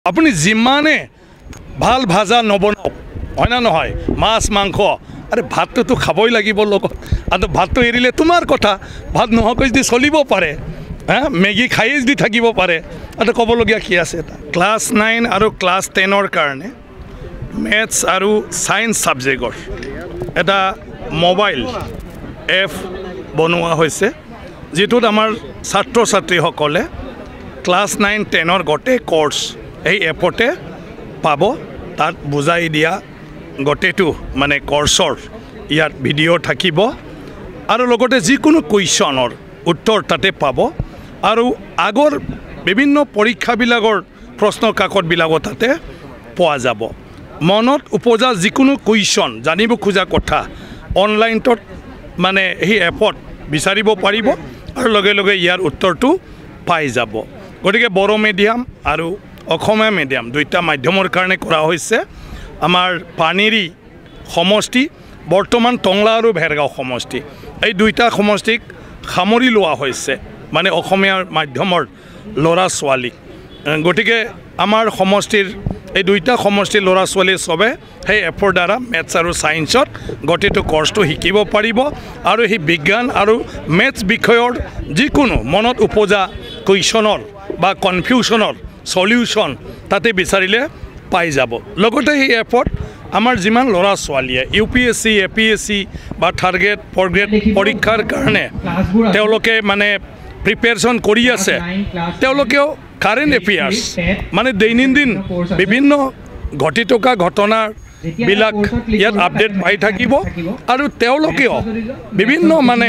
আপুনি যিমানে ভাল ভাজা নবনাওক হয় না নহয় মাছ মাংস আরে ভাতটো খাবই লাগিব লগত আৰু ভাতটো এৰিলে তোমাৰ কথা ভাত নহকৈ যদি চলিব পাৰে হ্যাঁ মেগি খাই যদি থাকিব পাৰে আৰু ক'বলগীয়া কি আছে এটা ক্লাছ 9 আৰু ক্লাছ 10 ৰ কাৰণে ম্যাথছ আৰু সায়েন্স সাবজেক্টৰ এটা মোবাইল এপ বনোৱা হৈছে যেটোত আমাৰ ছাত্ৰ ছাত্ৰীসকলে ক্লাছ 9 10 ৰ গটে কোর্স এই এপতে পাব তাত বুজাই দিয়া গটেটো মানে কোর্সৰ ইয়াত ভিডিও থাকিব আৰু লগতে যিকোনো কুৱেশ্যনৰ উত্তৰ তাতে পাব আৰু আগৰ বিভিন্ন পৰীক্ষাবিলাকৰ প্ৰশ্ন কাকতবিলাক তাতে পোৱা যাব মনত উপজা যিকোনো কুৱেশ্যন জানিব খোজা কথা অনলাইনত মানে এই এপত বিচাৰিব পাৰিব আৰু লগে লগে ইয়াৰ উত্তৰটো পাই যাব গতিকে বড়ো মিডিয়াম আৰু অসমীয়া মিডিয়াম দুইটা মাধ্যমৰ কাৰণে কৰা হৈছে আমাৰ পানীৰী সমষ্টি বৰ্তমান টংলা আৰু ভেৰগাঁও সমষ্টি এই দুইটা সমষ্টিক সামৰি লোৱা হৈছে মানে অসমীয়া মাধ্যমৰ ল'ৰা ছোৱালী গতিকে আমাৰ সমষ্টিৰ এই দুইটা সমষ্টিৰ ল'ৰা ছোৱালী সবে সেই এপৰ দ্বাৰা ম্যাথছ আৰু সায়েন্সত গটেটো কোর্সটো শিকিব পাৰিব আৰু এই বিজ্ঞান আৰু ম্যাথছ বিষয়ৰ যিকোনো মনত উপজা কুৱেশ্যনৰ বা কনফিউজনৰ সলিউশন তাতে বিচাৰিলে পাই যাব লগতে এই এপত আমাৰ যিমান ল'ৰা ছোৱালীয়ে ইউপিএসসি এপিএসসি বা থাৰ্ড গ্ৰেড ফ'ৰ্থ গ্ৰেড পৰীক্ষাৰ কাৰণে তেওঁলোকে মানে প্ৰিপেৰেশ্যন কৰি আছে তেওঁলোকেও কাৰেণ্ট এফেয়াৰ্ছ মানে দৈনন্দিন বিভিন্ন ঘটি থকা ঘটনাৰ বিলাক ইয়াত আপডেট পাই থাকিব আৰু তেওঁলোকেও বিভিন্ন মানে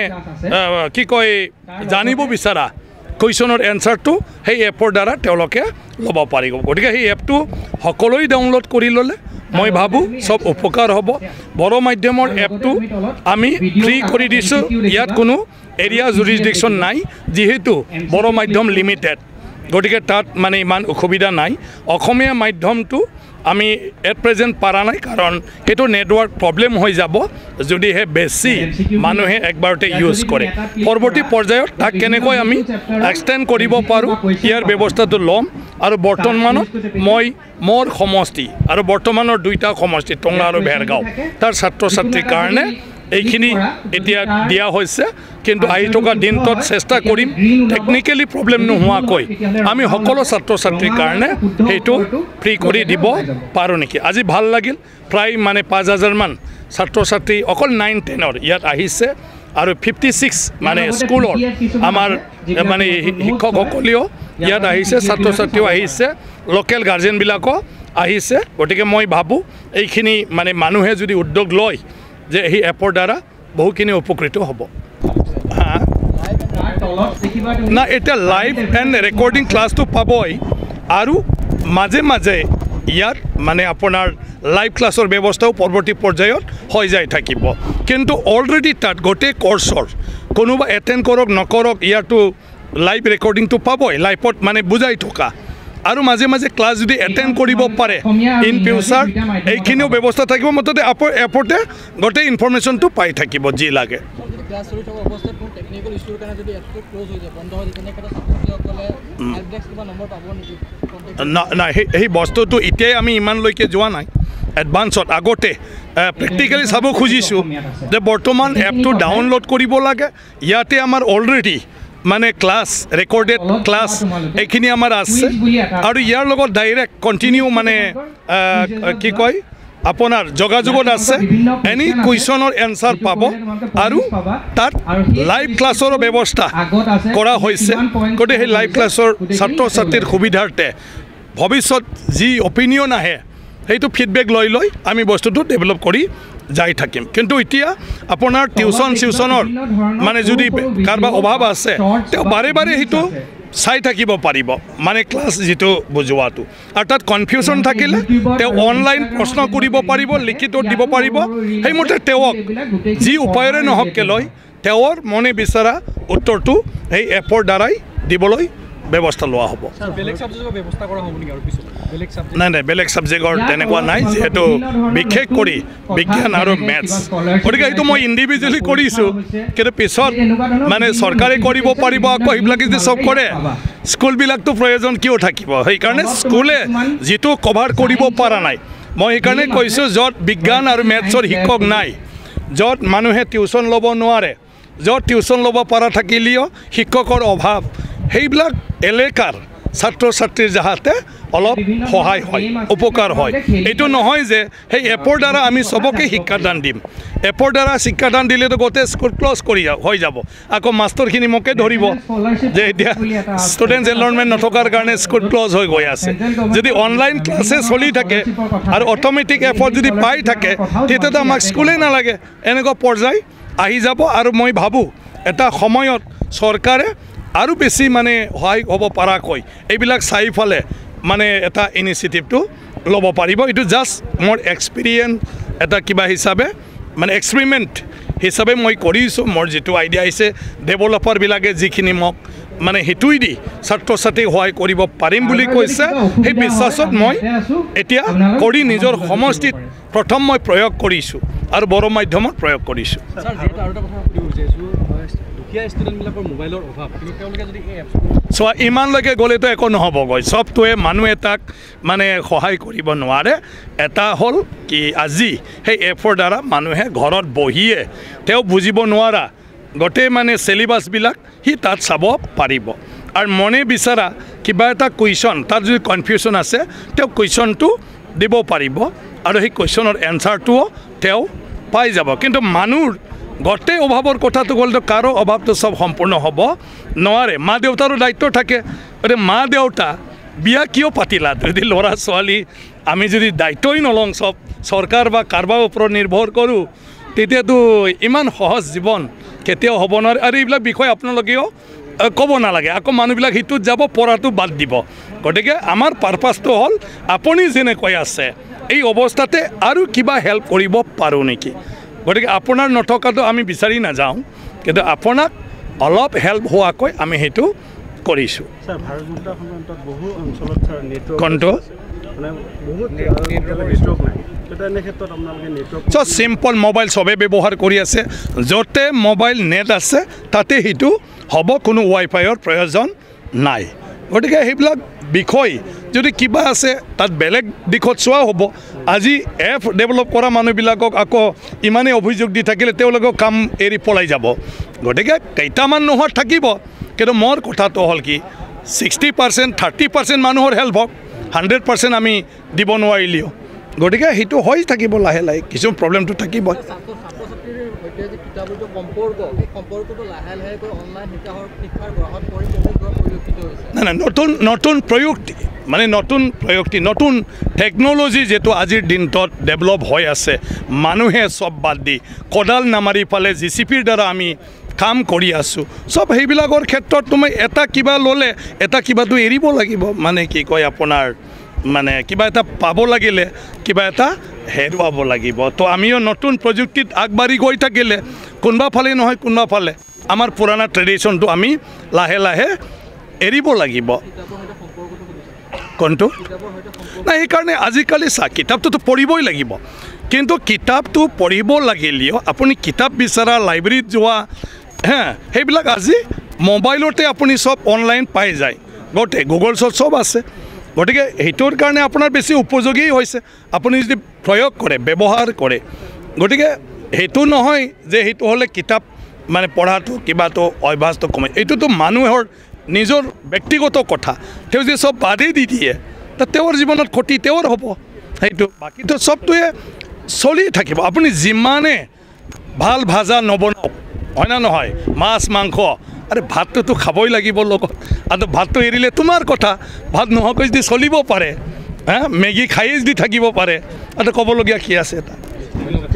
কি কয় জানিব বিচাৰা কুৱেশ্যনৰ এনসাৰটো সেই এপৰ দ্বাৰা তেওঁলোকে ল'ব পাৰিব গতিকে সেই এপটো সকলোই ডাউনলোড কৰি ল'লে মই ভাবো সব উপকাৰ হ'ব বড়ো মাধ্যমৰ এপটো আমি ফ্ৰী কৰি দিছো ইয়াত কোনো এৰিয়া জুৰিসডিকশন নাই যেহেতু বড়ো মাধ্যম লিমিটেড গতিকে তাত মানে ইমান অসুবিধা নাই অসমীয়া মাধ্যমটো আমি এট প্ৰেজেন্ট পাৰা নাই কাৰণ এটো নেটৱৰ্ক প্ৰবলেম হৈ যাব যদি হে বেছি মানুহে একবাৰতে ইউজ কৰে পৰৱৰ্তী পৰ্যায়ত তাক কেনেকৈ আমি এক্সটেন্ড কৰিব পাৰো ইয়াৰ ব্যৱস্থাটো লম আৰু বৰ্তমানত মই মোৰ সমষ্টি আৰু বৰ্তমানৰ দুইটা সমষ্টি টংলা আৰু ভেৰগাঁও তাৰ ছাত্ৰ ছাত্ৰীৰ কাৰণে এইখিনি এতিয়া দিয়া হৈছে কিন্তু আহি থকা দিনটোত চেষ্টা কৰিম টেকনিক্যালি প্ৰবলেম নোহোৱাকৈ আমি সকলো ছাত্ৰ ছাত্ৰীৰ কাৰণে সেইটো ফ্ৰী কৰি দিব পাৰো নেকি আজি ভাল লাগিল প্ৰায় মানে 5000 মান ছাত্ৰ ছাত্ৰী অকল 9 10 ৰ ইয়াত আহিছে আৰু 56 মানে স্কুলৰ আমাৰ মানে শিক্ষকসকলেও ইয়াত আহিছে ছাত্ৰ ছাত্ৰীও আহিছে লোকেল গাৰ্জেনবিলাকো আহিছে গতিকে মই ভাবো এইখিনি মানে মানুহে যদি উদ্যোগ লয় যে এই এপৰ দ্বাৰা বহুখিনি উপকৃত হ'ব না এটা লাইভ এণ্ড ৰেকৰ্ডিং ক্লাছটো পাবই আৰু মাজে মাজে ইয়াত মানে আপোনাৰ লাইভ ক্লাছৰ ব্যৱস্থাও পৰৱৰ্তী পৰ্যায়ত হৈ যায় থাকিব কিন্তু অলৰেডি তাত গোটেই কোৰ্সৰ কোনোবা এটেণ্ড কৰক নকৰক ইয়াতো লাইভ ৰেকৰ্ডিংটো পাবই লাইভত মানে বুজাই থকা আৰু মাজে মাজে ক্লাছ যদি এটেণ্ড কৰিব পাৰে ইন ফিউচাৰ এইখিনিও ব্যৱস্থা থাকিব মততে এপতে গোটেই ইনফৰমেশ্যনটো পাই থাকিব যি লাগে না সেই বস্তুটো এতিয়াই আমি ইমানলৈকে যোৱা নাই এডভান্সত আগতে প্ৰেক্টিকেলি চাব খুজিছোঁ যে বৰ্তমান এপটো ডাউনলোড কৰিব লাগে ইয়াতে আমাৰ অলৰেডি মানে ক্লাছ ৰেকৰ্ডেড ক্লাছ এইখিনি আমাৰ আছে আৰু ইয়াৰ লগত ডাইৰেক্ট কণ্টিনিউ মানে কি কয় আপোনাৰ যোগাযোগত আছে এনি কুৱেশ্যনৰ এনসাৰ পাব আৰু তাত লাইভ ক্লাছৰ ব্যৱস্থা কৰা হৈছে গতিকে সেই লাইভ ক্লাছৰ ছাত্ৰ ছাত্ৰীৰ সুবিধাৰ্থে ভৱিষ্যত যি অপিনিয়ন আহে সেইটো ফিডবেক লৈ আমি বস্তুটো ডেভেলপ কৰি যাই থাকিম কিন্তু এতিয়া আপোনাৰ টিউচনৰ মানে যদি কাৰোবাৰ অভাৱ আছে তেওঁ বাৰে বাৰে সেইটো চাই থাকিব পাৰিব মানে ক্লাছ যেটো বুজোৱাটো আৰু তাত কনফিউজন থাকিলে তেওঁ অনলাইন প্ৰশ্ন কৰিব পাৰিব লিখিত দিব পাৰিব সেইমতে তেওঁক যি উপায়েৰে নহওক লৈ তেওঁৰ মনে বিচৰা উত্তৰটো এই এপৰ দ্বাৰাই দিবলৈ ব্যৱস্থা লোৱা হ'ব নাই নাই বেলেগ ছাবজেক্টৰ তেনেকুৱা নাই যিহেতু বিশেষ কৰি বিজ্ঞান আৰু মেথছ গতিকে এইটো মই ইণ্ডিভিজুৱেলি কৰিছোঁ কিন্তু পিছত মানে চৰকাৰে কৰিব পাৰিব আকৌ সেইবিলাকে যদি চব কৰে স্কুলবিলাকতো প্ৰয়োজন কিয় থাকিব সেইকাৰণে স্কুলে যিটো কভাৰ কৰিব পৰা নাই মই সেইকাৰণে কৈছোঁ য'ত বিজ্ঞান আৰু মেথছৰ শিক্ষক নাই য'ত মানুহে টিউশ্যন ল'ব নোৱাৰে য'ত টিউশ্যন ল'ব পৰা থাকিলেও শিক্ষকৰ অভাৱ সেইবিলাক এলেকাৰ ছাত্ৰ ছাত্ৰীৰ যাহাতে অলপ সহায় হয় উপকাৰ হয় এইটো নহয় যে সেই এপৰ দ্বাৰা আমি চবকে শিক্ষাদান দিম এপৰ দ্বাৰা শিক্ষাদান দিলেতো গোটেই স্কুল ক্লজ কৰি হৈ যাব আকৌ মাষ্টৰখিনি মোকে ধৰিব যে এতিয়া ষ্টুডেণ্টছ এনৰলমেণ্ট নথকাৰ কাৰণে স্কুল ক্লজ হৈ গৈ আছে যদি অনলাইন ক্লাছে চলি থাকে আৰু অট'মেটিক এপত যদি পাই থাকে তেতিয়াতো আমাক স্কুলেই নালাগে এনেকুৱা পৰ্যায় আহি যাব আৰু মই ভাবোঁ এটা সময়ত চৰকাৰে আৰু বেছি মানে সহায় হ'ব পৰাকৈ এইবিলাক চাৰিওফালে মানে এটা ইনিচিয়েটিভটো ল'ব পাৰিব এইটো জাষ্ট মোৰ এক্সপিৰিয়েঞ্চ এটা কিবা হিচাপে মানে এক্সপেৰিমেণ্ট হিচাপে মই কৰিছোঁ মোৰ যিটো আইডিয়া আহিছে ডেভেলপাৰবিলাকে যিখিনি মোক মানে সেইটোৱেই দি ছাত্ৰ ছাত্ৰীক সহায় কৰিব পাৰিম বুলি কৈছে সেই বিশ্বাসত মই এতিয়া কৰি নিজৰ সমষ্টিত প্ৰথম মই প্ৰয়োগ কৰিছোঁ আৰু বড়ো মাধ্যমত প্ৰয়োগ কৰিছোঁ চোৱা ইমানলৈকে গ'লেতো একো নহ'বগৈ চবটোৱে মানুহ এটাক মানে সহায় কৰিব নোৱাৰে এটা হ'ল কি আজি সেই এপৰ দ্বাৰা মানুহে ঘৰত বহিয়ে তেওঁ বুজিব নোৱাৰা গোটেই মানে চিলেবাছবিলাক সি তাত চাব পাৰিব আৰু মনে বিচৰা কিবা এটা কুৱেশ্যন তাত যদি কনফিউশ্যন আছে তেওঁ কুৱেশ্যনটো দিব পাৰিব আৰু সেই কুৱেশ্যনৰ এনচাৰটোও তেওঁ পাই যাব কিন্তু মানুহৰ গোটেই অভাৱৰ কথাটো ক'লেতো কাৰো অভাৱটো চব সম্পূৰ্ণ হ'ব নোৱাৰে মা দেউতাৰো দায়িত্ব থাকে গতিকে মা দেউতা বিয়া কিয় পাতিলা যদি ল'ৰা ছোৱালী আমি যদি দায়িত্বই নলওঁ চব চৰকাৰ বা কাৰোবাৰ ওপৰত নিৰ্ভৰ কৰোঁ তেতিয়াতো ইমান সহজ জীৱন কেতিয়াও হ'ব নোৱাৰে আৰু এইবিলাক বিষয়ে আপোনালোকেও ক'ব নালাগে আকৌ মানুহবিলাক সিটোত যাব পঢ়াটো বাদ দিব গতিকে আমাৰ পাৰপাছটো হ'ল আপুনি যেনেকৈ আছে এই অৱস্থাতে আৰু কিবা হেল্প কৰিব পাৰোঁ নেকি গতিকে আপোনাৰ নথকাটো আমি বিচাৰি নাযাওঁ কিন্তু আপোনাক অলপ হেল্প হোৱাকৈ আমি সেইটো কৰিছোঁ চিম্পল মোবাইল চবেই ব্যৱহাৰ কৰি আছে য'তে মোবাইল নেট আছে তাতে সেইটো হ'ব কোনো ৱাইফাইৰ প্ৰয়োজন নাই গতিকে সেইবিলাক বিষয় যদি কিবা আছে তাত বেলেগ দিশত চোৱা হ'ব আজি এপ ডেভেলপ কৰা মানুহবিলাকক আকৌ ইমানেই অভিযোগ দি থাকিলে তেওঁলোকক কাম এৰি পলাই যাব গতিকে কেইটামান নোহোৱাত থাকিব কিন্তু মোৰ কথাটো হ'ল কি 60% 30% মানুহৰ হেল্প হওক 100% আমি দিব নোৱাৰিলেও গতিকে সেইটো হৈ থাকিব লাহে লাহে কিছু প্ৰব্লেমটো থাকিব নাই নাই নতুন প্ৰযুক্তি মানে নতুন টেকন'লজি যিটো আজিৰ দিনটোত ডেভেলপ হৈ আছে মানুহে চব বাদ দি কোদাল নামাৰি পালে জিচিপিৰ দ্বাৰা আমি কাম কৰি আছোঁ চব সেইবিলাকৰ ক্ষেত্ৰত তুমি এটা কিবা ল'লে এটা কিবাটো এৰিব লাগিব মানে কি কয় আপোনাৰ মানে কিবা এটা পাব লাগিলে কিবা এটা হেৰুৱাব লাগিব তো আমিও নতুন প্ৰযুক্তিত আগবাঢ়ি গৈ থাকিলে কোনোবা ফালে নহয় কোনোবা ফালে আমাৰ পুৰণা ট্ৰেডিশ্যনটো আমি লাহে লাহে এৰিব লাগিব কোনটো নাই সেইকাৰণে আজিকালি কিতাপটোতো পঢ়িবই লাগিব কিন্তু কিতাপটো পঢ়িব লাগিলেও আপুনি কিতাপ বিচৰা লাইব্ৰেৰীত যোৱা সেইবিলাক আজি মোবাইলতে আপুনি চব অনলাইন পাই যায় গোটেই গুগলছত চব আছে গতিকে সেইটোৰ কাৰণে আপোনাৰ বেছি উপযোগী হৈছে আপুনি যদি প্ৰয়োগ কৰে ব্যৱহাৰ কৰে গতিকে সেইটো নহয় যে সেইটো হ'লে কিতাপ মানে পঢ়াটো কিবাটো অভ্যাসটো কমে এইটোতো মানুহৰ নিজৰ ব্যক্তিগত কথা তেওঁ যদি চব বাদেই দি দিয়ে তা তেওঁৰ জীৱনত ক্ষতি তেওঁৰ হ'ব সেইটো বাকীটো চবটোৱে চলি থাকিব আপুনি যিমানে ভাল ভাজা নবনাওক হয় না নহয় মাছ মাংস আরে ভাতটো খাবই লাগিব লগত আৰু ভাতটো এৰিলে তোমাৰ কথা ভাত নোহোৱাকৈ যদি চলিব পাৰে মেগী খায়েই যদি থাকিব পাৰে আৰু ক'বলগীয়া কি আছে এটা